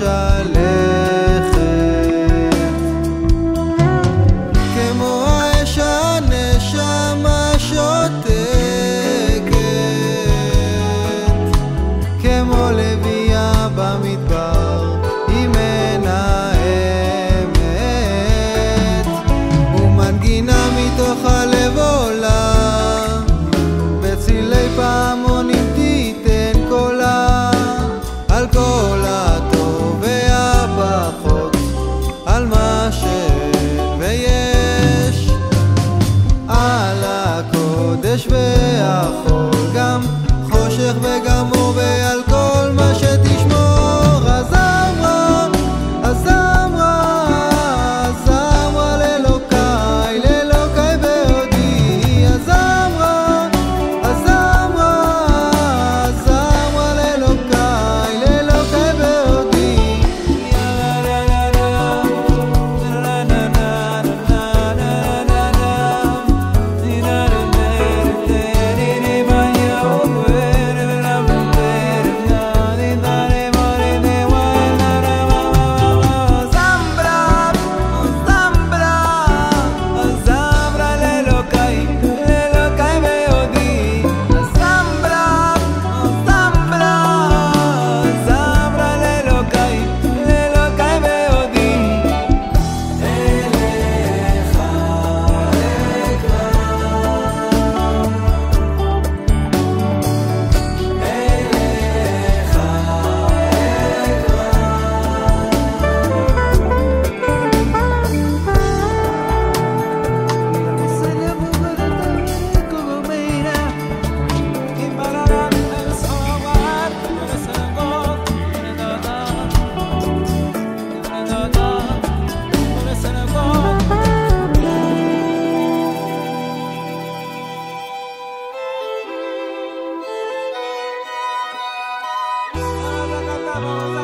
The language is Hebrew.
מתהלכת כמו האש הנשמה שותקת כמו לביאה במדבר עם אמת ומנגינה מתוך הלב עולה בצילי פעמונים תיתן קולה על כל הטוב והפחות על מה שאין ויש על הקודש והחול גם חושך וגם אור ועל כל מה שתשמור הזמרה הזמרה הזמרה לאלוקי לאלוקי בעודי הזמרה הזמרה הזמרה לאלוקי לאלוקי בעודי Vamos